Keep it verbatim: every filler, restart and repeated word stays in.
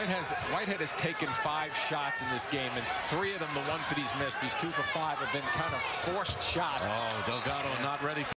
White has, Whitehead has taken five shots in this game, and three of them, the ones that he's missed, he's two for five, have been kind of forced shots. Oh, Delgado not ready for